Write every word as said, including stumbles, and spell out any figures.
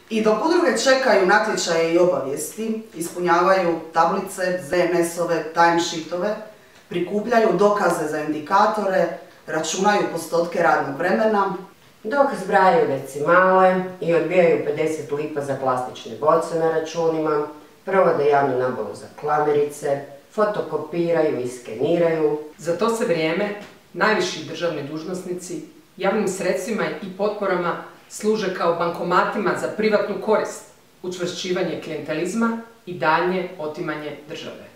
I dok udruge čekaju natječaje i obavijesti, ispunjavaju tablice, Z M S-ove, timesheetove, prikupljaju dokaze za indikatore, računaju postotke radnog vremena, dok zbrajaju decimale i odbijaju pedeset lipa za plastične boce na računima, provode javnu nabavu za klamerice, fotokopiraju i skeniraju. Za to se vrijeme najviši državni dužnosnici javnim sredstvima i potporama služe kao bankomatima za privatnu korist, učvršćivanje klijentelizma i daljnje otimanje države.